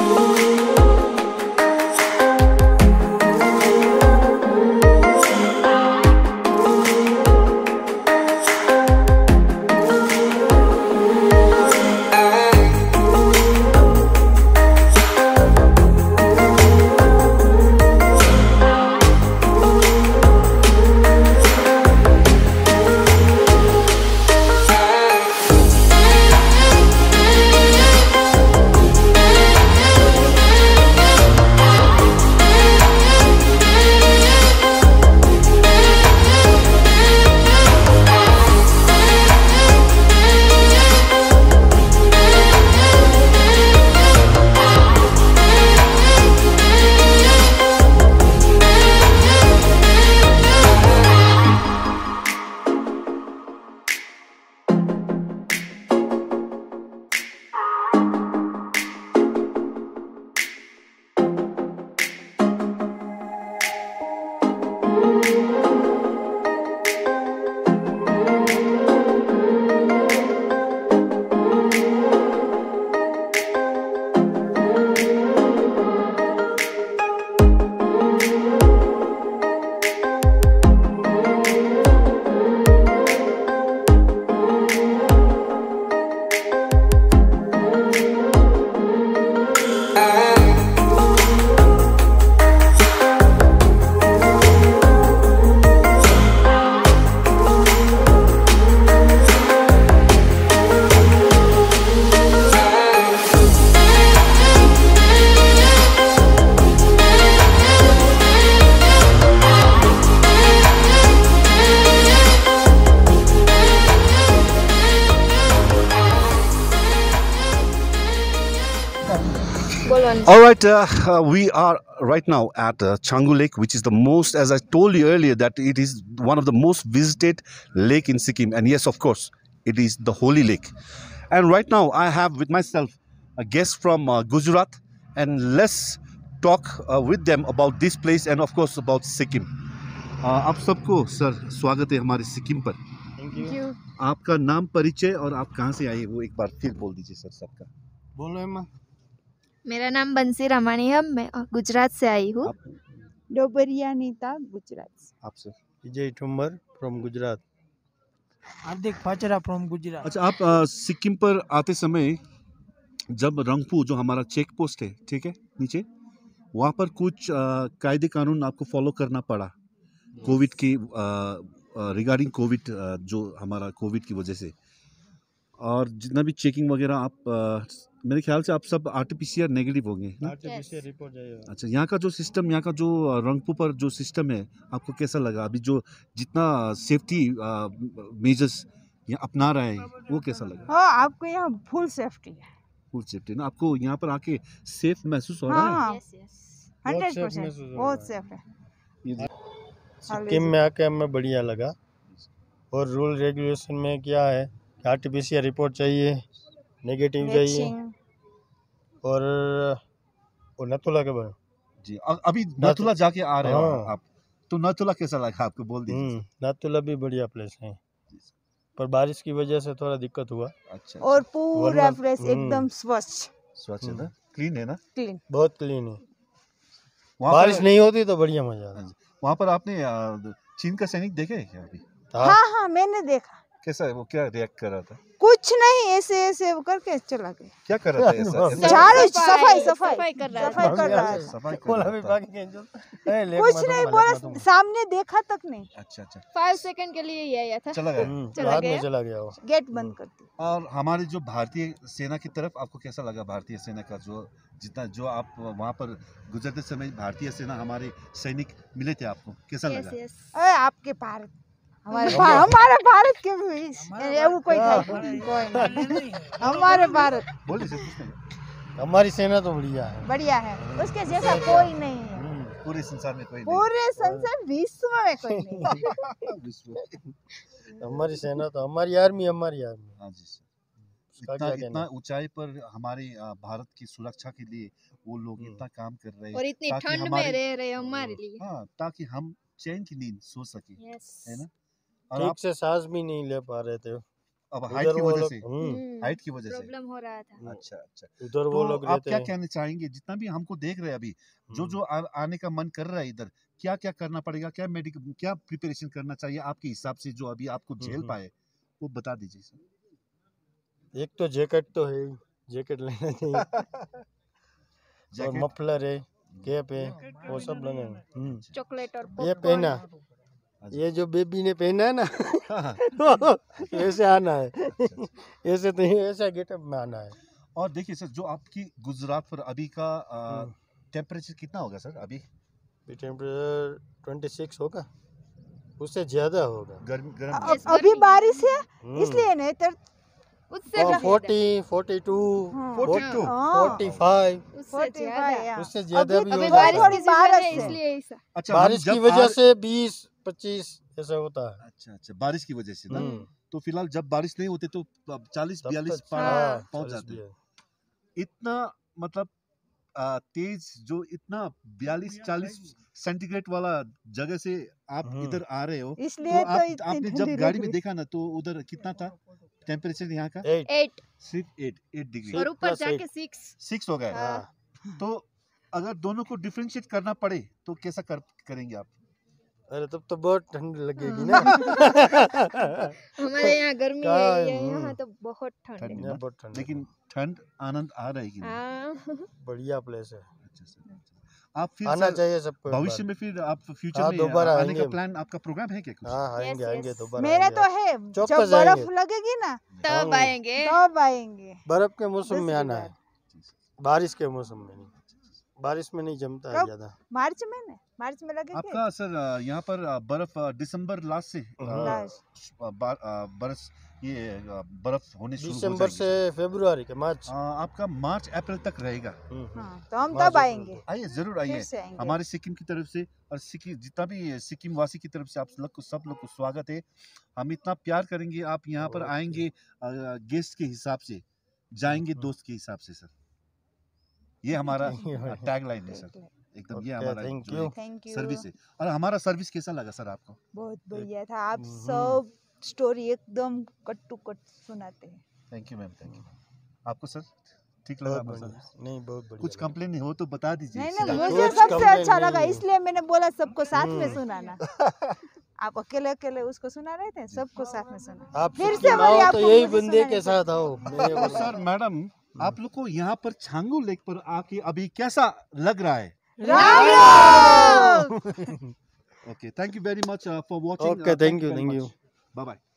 All right, we are right now at Changu Lake, which is the most, as I told you earlier, that it is one of the most visited lake in Sikkim. And yes, of course, it is the holy lake. And right now I have with myself a guest from Gujarat, and let's talk with them about this place and of course about Sikkim. आप सबको sir स्वागत है हमारे सिक्किम पर। Thank you. आपका नाम, परिचय और आप कहाँ से आए वो एक बार फिर बोल दीजिए सर सबका। बोलो अम्मा। मेरा नाम बंसी रमानी है, मैं गुजरात से आई हूँ। डोबरिया नीता, गुजरात से। आप sir? Vijay Thumbar from Gujarat. Hardik Pachara from Gujarat. अच्छा, आप सिक्किम पर आते समय जब रंगपू जो हमारा चेक पोस्ट है, ठीक है, नीचे वहाँ पर कुछ कायदे कानून आपको फॉलो करना पड़ा कोविड की रिगार्डिंग कोविड, जो हमारा कोविड की वजह से, और जितना भी चेकिंग वगैरह आप मेरे ख्याल से आप सब आरटीपीसीआर नेगेटिव होंगे ना? आरटीपीसीआर रिपोर्ट जाएगा। अच्छा, यहाँ का जो सिस्टम, यहाँ का जो रंगपू पर जो सिस्टम है, आपको कैसा लगा? अभी जो जितना सेफ्टी मेजर्स यहाँ अपना रहे हैं वो कैसा लगा? हाँ, आपको यहाँ फुल सेफ्टी है। फुल सेफ्टी ना? आपको यहाँ पर आके सेफ महसूस हो रहा है? हाँ, 100% बहुत सेफ है। सिक्किम में आके हमें बढ़िया लगा। और रूल रेगुलेशन में क्या है, आरटीपीसीआर रिपोर्ट चाहिए, नेगेटिव चाहिए, और नथुला के बारे जी। अभी नथुला जाके आ रहे हो आप, तो नथुला कैसा लगा आपको, बोल दीजिए। नथुला भी बढ़िया प्लेस है, पर बारिश की वजह से थोड़ा दिक्कत हुआ। अच्छा। और पूरा प्लेस एकदम स्वच्छ स्वच्छ है ना? क्लीन है ना? क्लीन, बहुत क्लीन है। बारिश नहीं होती तो बढ़िया मजा आता। वहाँ पर आपने चीन का सैनिक देखे क्या अभी? हाँ हाँ, मैंने देखा। कैसा है वो, क्या रिएक्ट कर रहा था? कुछ नहीं, ऐसे ऐसे करके चला गया। क्या कर रहा था ऐसा? झाड़ू, सफाई कर रहा है। कुछ नहीं बोला, सामने देखा तक नहीं। अच्छा अच्छा, 5 सेकंड के लिए ये आया था, चला गया वो। गेट बंद कर दिया। और हमारे जो भारतीय सेना की तरफ आपको कैसा लगा? भारतीय सेना का जो आप वहाँ पर गुजरते समय भारतीय सेना, हमारे सैनिक मिले थे आपको, कैसा लगा? आपके भारत, हमारे भारत के वो कोई हमारे भारत, बोलिए। हमारी सेना तो बढ़िया है, बढ़िया है, उसके जैसा कोई नहीं है पूरे संसार में, कोई पूरे संसार विश्व में कोई नहीं। हमारी सेना तो हमारी आर्मी। हाँ जी सर, इतना ऊंचाई पर हमारे भारत की सुरक्षा के लिए वो लोग इतना काम कर रहे हैं, और इतनी ठंड में रह रहे हैं हमारे लिए। हाँ, ताकि हम चैन की नींद सो सके, है ना? और ठीक से सांस भी नहीं ले पा रहे थे। अब हाइट की वजह से, हाइट की वजह से प्रॉब्लम हो रहा था। अच्छा अच्छा। उधर वो तो लोग आप रहते क्या हैं। कहना चाहेंगे, जितना भी हमको देख रहे हैं अभी, जो जो आने का मन कर रहा है इधर, क्या क्या करना पड़ेगा, क्या मेडिकल, क्या प्रिपरेशन करना चाहिए आपके हिसाब से, जो अभी आपको झेल पाए वो बता दीजिए सर। एक तो जैकेट तो है, जैकेट लेना चाहिए और जैकेट, मफलर है, कैप है, वो सब लेना। चॉकलेट और ये पॉपकॉर्न। पहना, ये जो बेबी ने पहना है ना ऐसे आना है, ऐसे तो ऐसा गेटअप में आना है। और देखिए सर, जो आपकी गुजरात पर अभी का टेम्परेचर कितना होगा सर अभी? टेम्परेचर 26 होगा, उससे ज्यादा होगा। गर्म अभी बारिश है इसलिए नहीं तो उससे भी 40, 42, 42 45, उससे ज्यादा। उससे ज्यादा भी अभी हो बारिश जाता की है। सीजन है इसलिए ऐसा। अच्छा, बारिश की वजह से 20, 25 ऐसा होता है। अच्छा अच्छा, बारिश की वजह से ना। तो फिलहाल जब बारिश नहीं होती तो 40 42 हाँ, पहुंच जाते हैं। इतना मतलब तेज, जो इतना 42 40 सेंटीग्रेड वाला जगह से आप इधर आ रहे हो, इसलिए तो आपने जब गाड़ी में देखा ना, तो उधर कितना था टेम्परेचर यहाँ का? 8 सिर्फ 8 डिग्री और ऊपर जाके 6 हो गए। हाँ। तो अगर दोनों को डिफरेंशिएट करना पड़े तो कैसा करेंगे आप? अरे तब तो बहुत ठंड लगेगी ना। हमारे यहाँ गर्मी है, यहाँ तो बहुत ठंड है। ठंड है, बहुत ठंड है। लेकिन ठंड आनंद आ रहा है कि नहीं? हाँ। बढ़िया प्लेस है, अच्छा सर, आप फिर आना सर चाहिए सबको एक भविष्य बार। में, फिर आप फ्यूचर हाँ, में दोबारा आने आएंगे का हम। प्लान, आपका प्रोग्राम है क्या कुछ? हाँ आएंगे, Yes, आएंगे yes. दोबारा मेरा आएंगे। तो है, चौकस जब बर्फ आएंगे। लगेगी ना तब आएंगे। तब आएंगे। बर्फ के मौसम में दूसरी आना है, बात। बारिश के मौसम में नहीं। बारिश में नहीं जमता है कब? ज्यादा। मार्च में ना, मार्च में लगेगी। आपका सर यहाँ पर बर्फ दिसंबर लास्ट से बरस ये बर्फ होने शुरू हो दिसंबर जाएगी से फरवरी के मार्च। आपका मार्च अप्रैल तक रहेगा। हाँ, तो हम तब आएंगे। आइए, जरूर फिर आइए से आएंगे। हमारे सिक्किम की तरफ से, और सिक्किम जितना भी सिक्किम वासी की तरफ से आप लोग को, सब लोग को स्वागत है। हम इतना प्यार करेंगे, आप यहाँ पर आएंगे गेस्ट के हिसाब से, जाएंगे दोस्त के हिसाब से सर। ये हमारा टैग लाइन है सर, एकदम ये हमारा थैंक यू सर्विस है। और हमारा सर्विस कैसा लगा सर आपको? बहुत बढ़िया था, आप सब स्टोरी एकदम कट टू कट सुनाते हैं। Thank you ma'am, thank you. आपको सर ठीक लगा? नहीं, बहुत बढ़िया। कुछ कंप्लेन हो तो बता दीजिए। नहीं, मुझे सबसे अच्छा लगा, इसलिए मैंने बोला सबको साथ में सुनाना। आप अकेले अकेले उसको सुना रहे थे, सबको साथ में सुना। आप फिर सिक्किम से बोलिए, आओ आपको तो यही मुझे बंदे सुनाने के साथ आओ। सर मैडम, आप लोग को यहाँ पर छांगू लेक पर आके अभी कैसा लग रहा है? Ram Ram. Okay, thank you very much for watching. Okay, thank you, very thank much. you. Bye bye.